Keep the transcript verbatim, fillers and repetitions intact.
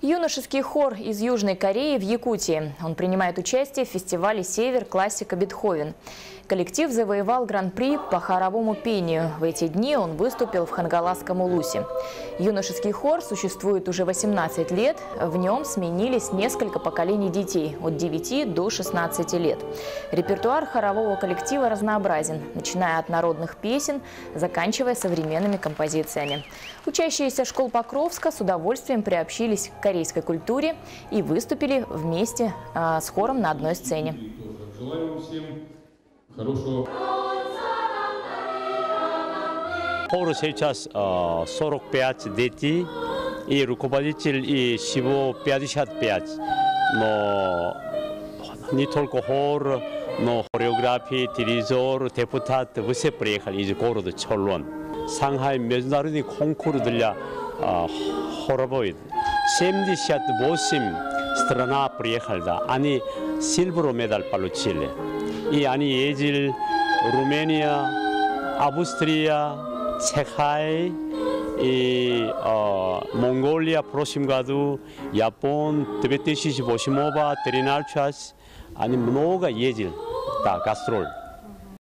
Юношеский хор из Южной Кореи в Якутии. Он принимает участие в фестивале «Север. Классика Бетховен». Коллектив завоевал гран-при по хоровому пению. В эти дни он выступил в Хангаласском Улусе. Юношеский хор существует уже восемнадцать лет. В нем сменились несколько поколений детей от девяти до шестнадцати лет. Репертуар хорового коллектива разнообразен, начиная от народных песен, заканчивая современными композициями. Учащиеся школ Покровска с удовольствием приобщились к корейской культуре и выступили вместе а, с хором на одной сцене. Желаем всем хорошего. Хор сейчас сорок пять детей и руководитель и всего пятьдесят пять. Но не только хор, но хореографии, дирижер, депутат все приехали из города Чоллон. Шанхай международный конкурс для хоровой. семьдесят восемь стран приехали. Они silver медаль получили. И они ездили Румыния, Австрия, Чехия и э, Монголия в прошлом году, Япон две тысячи восемь, тринадцать час. Они много ездили, да, гастроль.